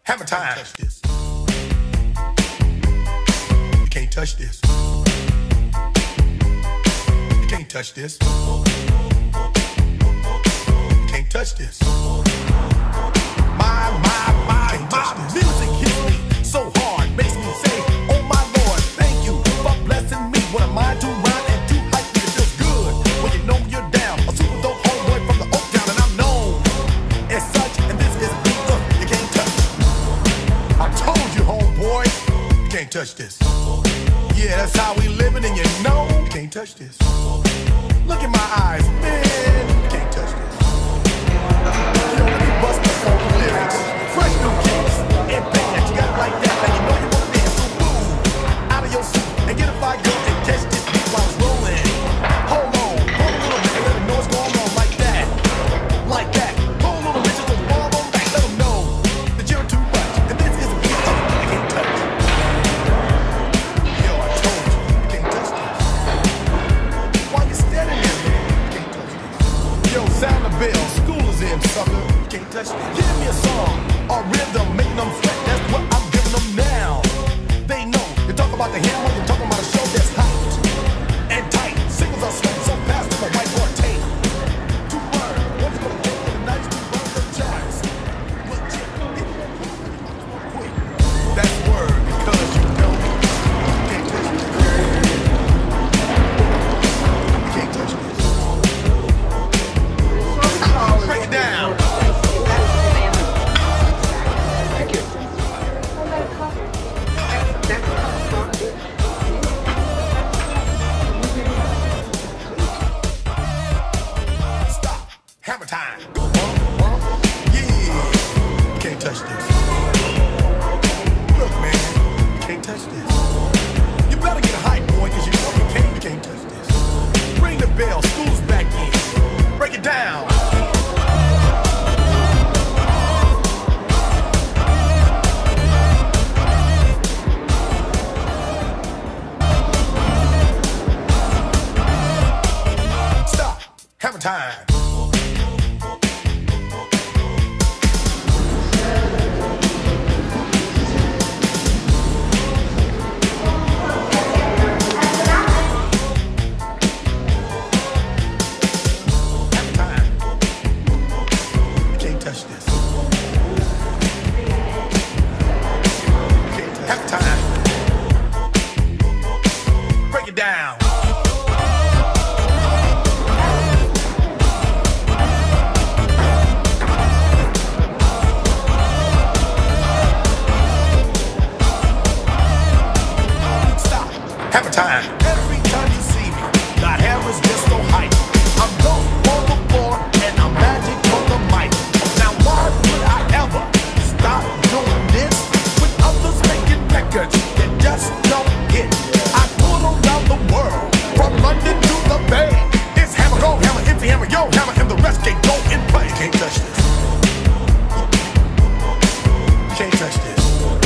Hammer time. You can't touch this. You can't touch this. You can't touch this. My music hits me so hard, makes me say, oh my Lord, thank you for blessing me. What am I to rhyme and to hype me? It feels good when you know you're down. A super dope homeboy from the Oak Town, and I'm known as such. And this is a beat you can't touch. I told you, homeboy, you can't touch this. Yeah, that's how we living, and you know you can't touch this. Look in my eyes, man, you can't touch this. You know, let me bust the funky lyrics. Fresh new kicks and bands, you got it like that. Now you know you wanna dance, so move out of your seat and get a fire girl and catch this beat while it's rolling. Hold on, hold a little bit and let them know what's going on like that. Like that. Hold on a little bit, just fall on back. Let them know that you're too much. And this is a beat you can't touch. Yo, I told you, you can't touch this. Why you standing there, man? You can't touch this. Yo, sound the bell, school is in, sucker. You can't touch this. Give me a song or rhythm, making them sweat. That's what I'm giving them now. They know. You talk about the hammer, you're talking about a show that's hot and tight. Singles are sweating so fast on a whiteboard tape. To burn, what's gonna take for the nights to burn the charts? Legit, people won't put it on quick. That's word, because you know you can't touch this. You can't touch this. Break it down. Stop. Hammer time. Yeah. You can't touch this. Look, man. You can't touch this. You better get hype, boy, because you know you can't touch this. Ring the bell. School's back in. Break it down. Stop. Hammer time. Down. Stop. Hammer time. Every time you see me, that hammer's just so hype. I'm dope on the floor and I'm magic on the mic. Now why would I ever stop doing this with others making records that just don't hit? I pull around the world, from London to the Bay. It's hammer, go hammer, empty hammer, yo hammer, and the rest can go in play. You can't touch this. You can't touch this.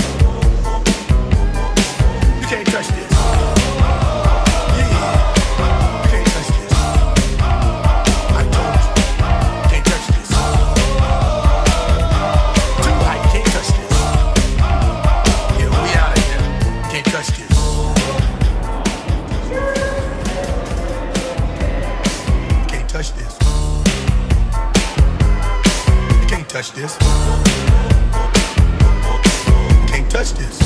You can't touch this. Yeah. You can't touch this. I told you. You can't touch this. Too high, you can't touch this. Yeah, we out of here. You can't touch this. Touch this. You can't touch this. You can't touch this.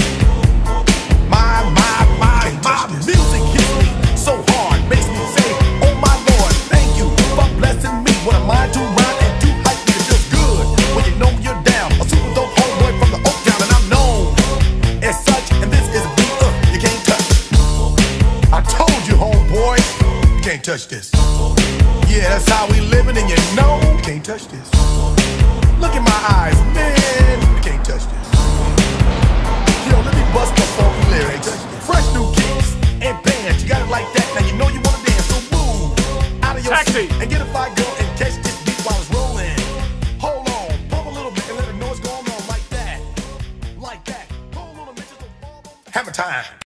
My music hits me so hard, makes me say, oh my Lord, thank you for blessing me. What am I to rhyme and to hype me? It feels good when you know you're down. A super dope homeboy from the Oak Town, and I'm known as such. And this is a beat you can't touch. I told you, homeboy, you can't touch this. Yeah, that's how we living, and you know you can't touch this. Look in my eyes, man, you can't touch this. Yo, let me bust the funky lyrics. Fresh new kicks and bands, you got it like that. Now you know you wanna dance, so move out of your seat and get a fire girl and catch this beat while it's rolling. Hold on, pump a little bit and let them know what's going on like that. Like that. Hold on a minute, just a Hammer time.